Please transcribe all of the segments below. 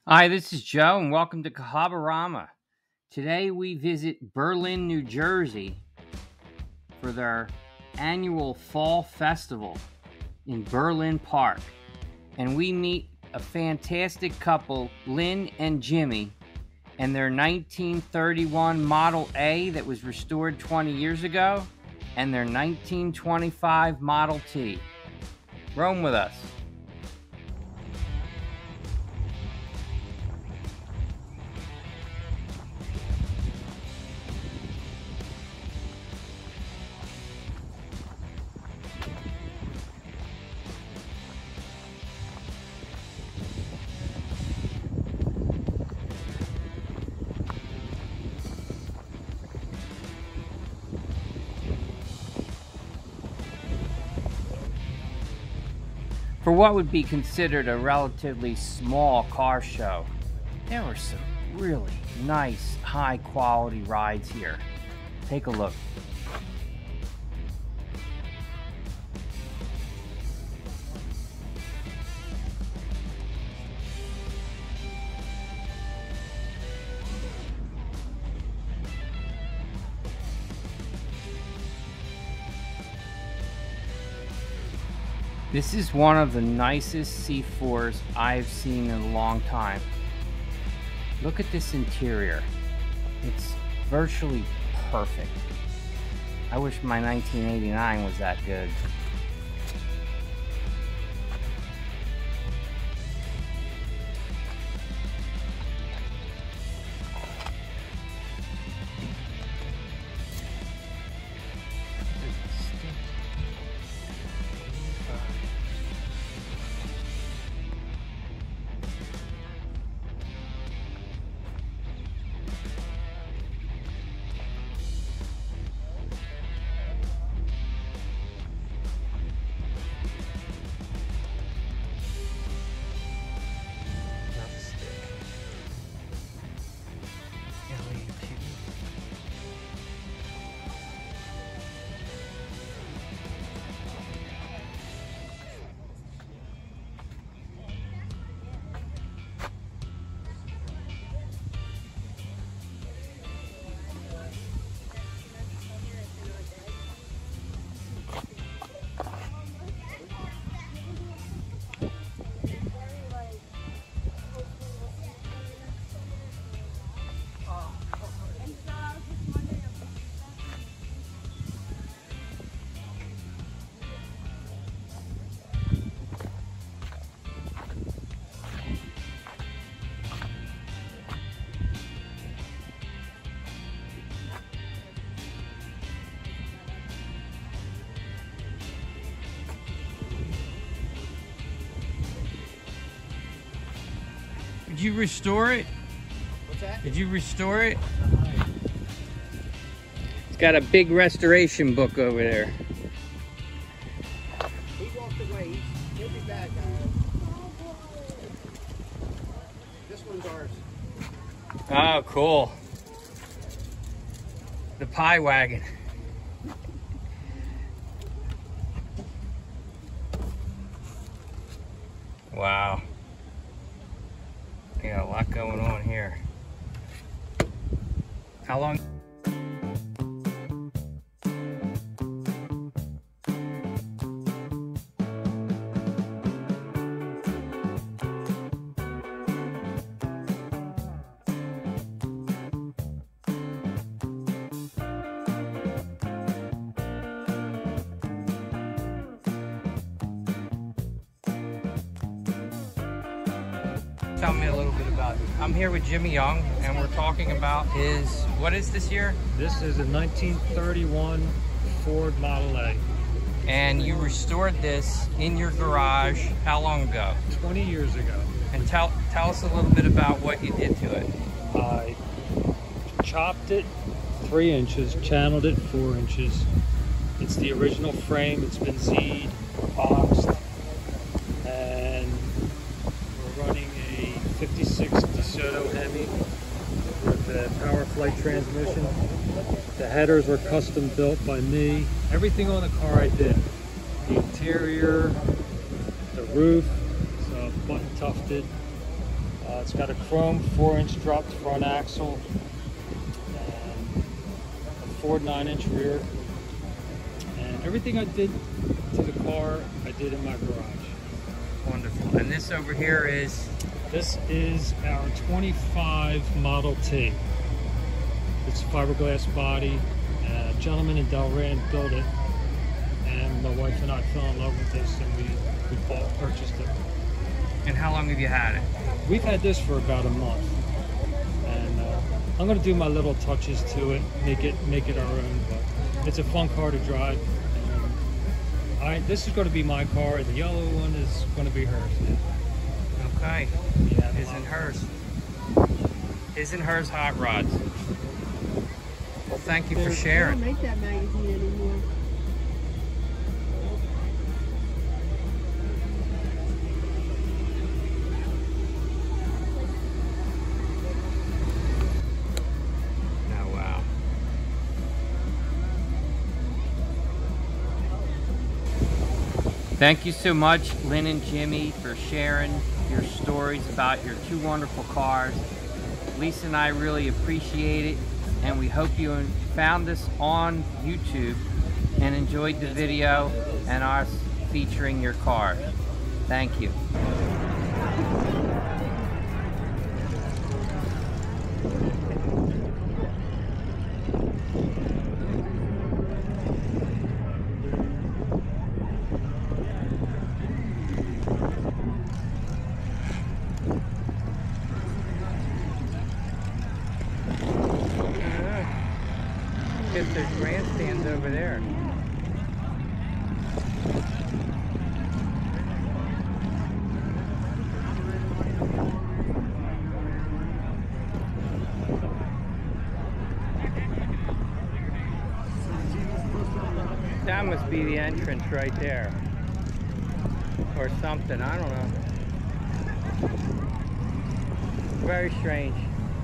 Hi, this is Joe, and welcome to Cahabarama. Today we visit Berlin, New Jersey for their annual fall festival in Berlin Park. And we meet a fantastic couple, Lynn and Jimmy, and their 1931 Model A that was restored 20 years ago, and their 1925 Model T. Roam with us. For what would be considered a relatively small car show, there were some really nice, high-quality rides here. Take a look. This is one of the nicest C4s I've seen in a long time. Look at this interior. It's virtually perfect. I wish my 1989 was that good. Did you restore it? What's that? Did you restore it? It's got a big restoration book over there. He walked away. He'll be back. This one's ours. Oh, cool. The pie wagon. Wow. They got a lot going on here. How long? Tell me a little bit about it. I'm here with Jimmy Young, and we're talking about his, what is this year? This is a 1931 Ford Model A. And you restored this in your garage how long ago? 20 years ago. And tell us a little bit about what you did to it. I chopped it 3 inches, channeled it 4 inches. It's the original frame. It's been Z'd, boxed, and we're running a 56 DeSoto Hemi with a power flight transmission. The headers were custom built by me. Everything on the car I did. The interior, the roof, it's button tufted. It's got a chrome 4-inch dropped front axle and a Ford 9-inch rear. And everything I did to the car, I did in my garage. Wonderful. And this over here is? This is our 25 Model T. It's a fiberglass body. A gentleman in Delran built it, and my wife and I fell in love with this, and we purchased it. And how long have you had it? We've had this for about a month, and I'm going to do my little touches to it, make it our own. But it's a fun car to drive. And this is going to be my car, and the yellow one is going to be hers. Okay. Yeah, His and hers. His and hers hot rods. Well, thank you for sharing. They don't make that magazine anymore. Oh, wow. Thank you so much, Lynn and Jimmy, for sharing your stories about your two wonderful cars. Lisa and I really appreciate it, and we hope you found this on YouTube and enjoyed the video and us featuring your cars. Thank you. Guess there's grandstands over there. That must be the entrance right there. Or something, I don't know. Very strange.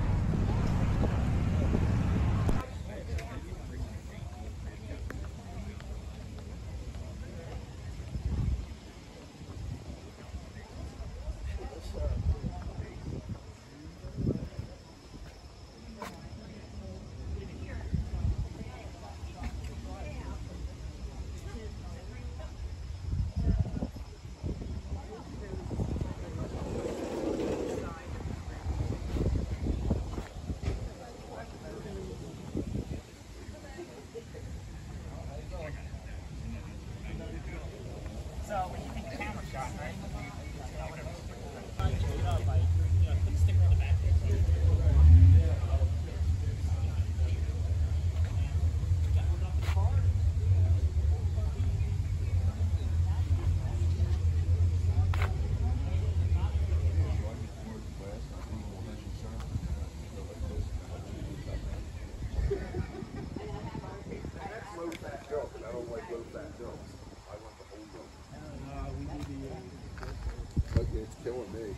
It's killing me.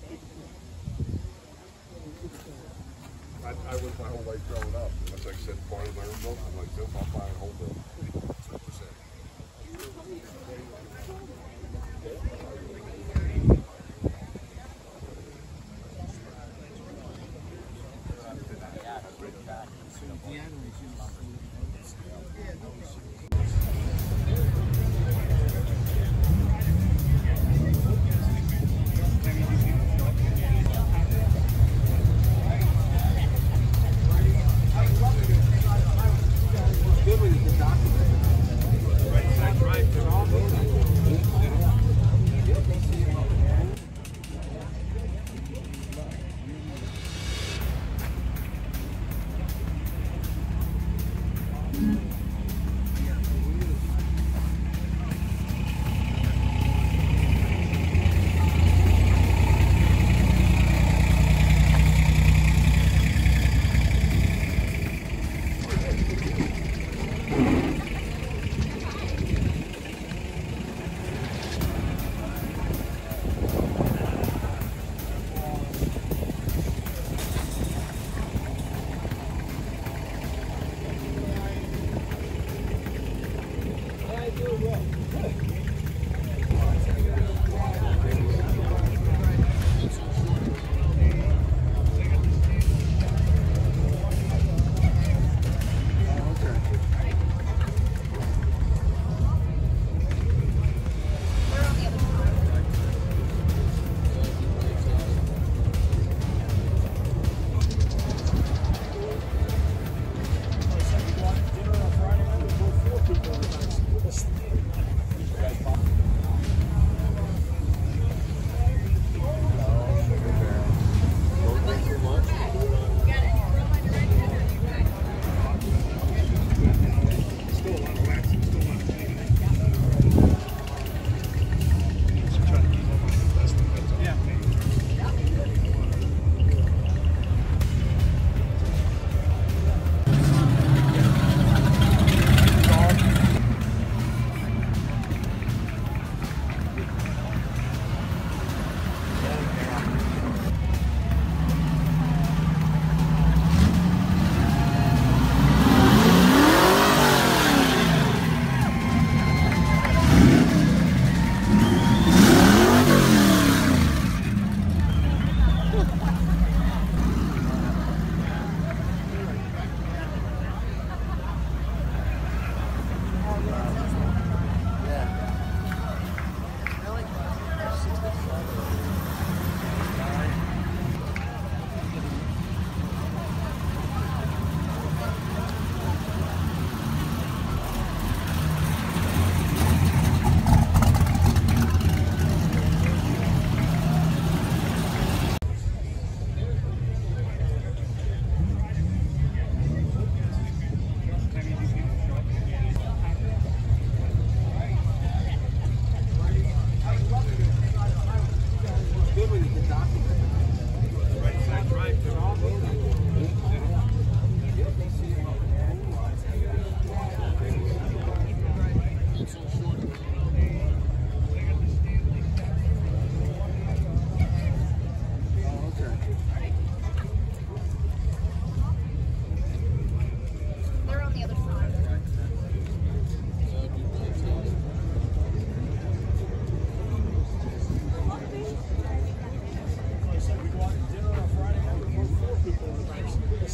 I was my whole life growing up. That's like I said, part of my own milk. I'm like, nope, I'll buy a whole milk. 2%.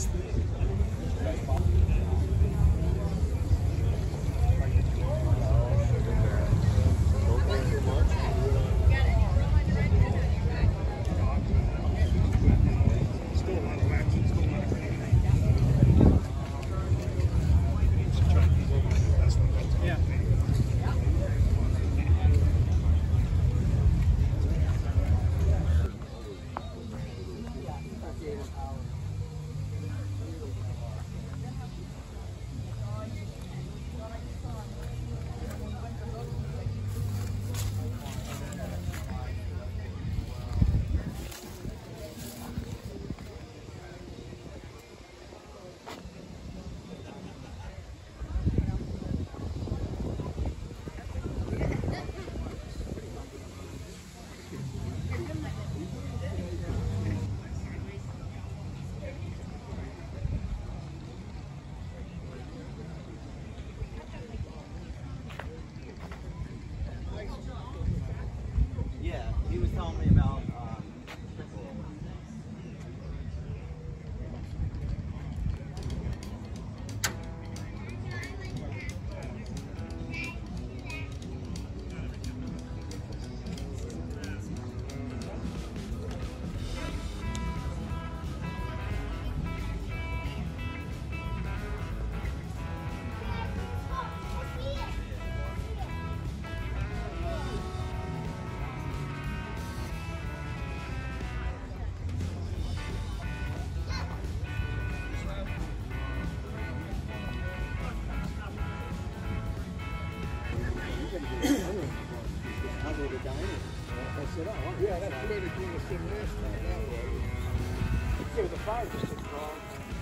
Yeah, he was telling me about Yeah, that's the way they're doing the thing last time. That way. Yeah, the fire just took wrong.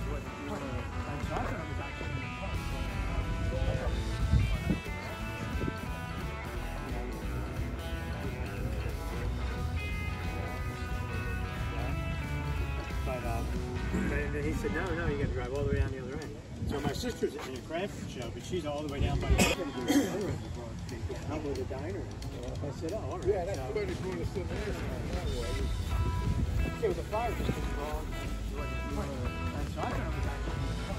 But he said, no, you got to drive all the way down the other end. So my sister's in a craft show, but she's all the way down by the Not where the diner is. I said, oh, all right. Yeah, that's the way they're doing the thing last time. That way. Yeah, the fire just took wrong. So I thought it was actually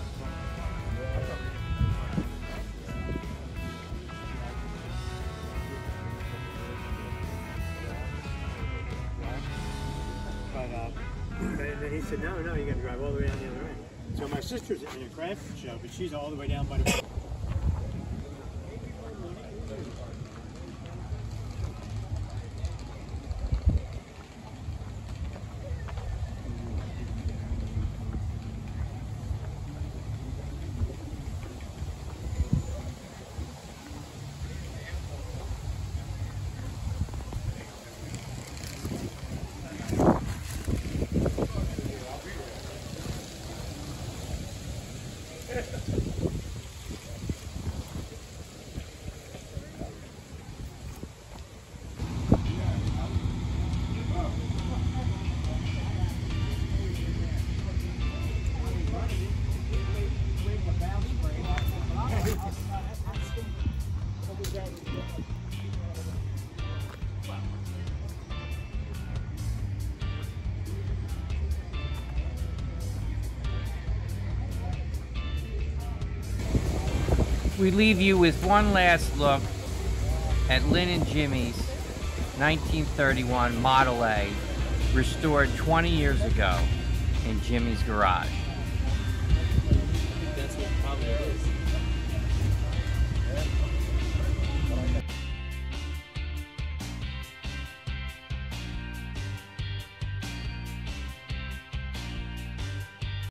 but he said, no, you got to drive all the way down the other end. So my sister's in a craft show, but she's all the way down by the We leave you with one last look at Lynn and Jimmy's 1931 Model A, restored 20 years ago in Jimmy's garage. that's what probably